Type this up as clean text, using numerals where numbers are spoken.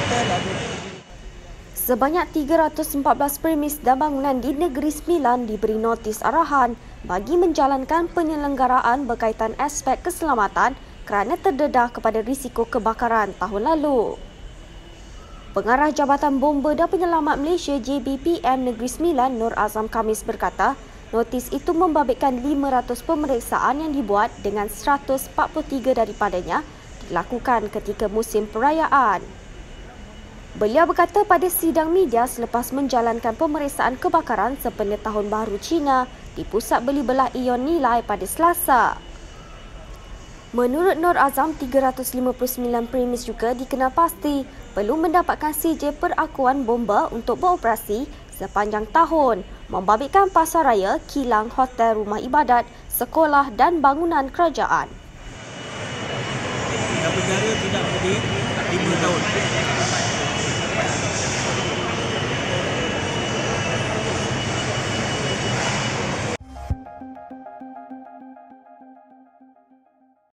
Sebanyak 314 premis dan bangunan di Negeri Sembilan diberi notis arahan bagi menjalankan penyelenggaraan berkaitan aspek keselamatan kerana terdedah kepada risiko kebakaran tahun lalu. Pengarah Jabatan Bomba dan Penyelamat Malaysia JBPM Negeri Sembilan Nur Azam Khamis berkata, notis itu membabitkan 500 pemeriksaan yang dibuat dengan 143 daripadanya dilakukan ketika musim perayaan. Beliau berkata pada sidang media selepas menjalankan pemeriksaan kebakaran sempena Tahun Baru Cina di Pusat Beli Belah Ion Nilai pada Selasa. Menurut Nur Azam, 359 premis juga dikenal pasti perlu mendapatkan sijil perakuan bomba untuk beroperasi sepanjang tahun, membabitkan pasaraya, kilang, hotel, rumah ibadat, sekolah dan bangunan kerajaan. Penjara tidak lebih 5 tahun.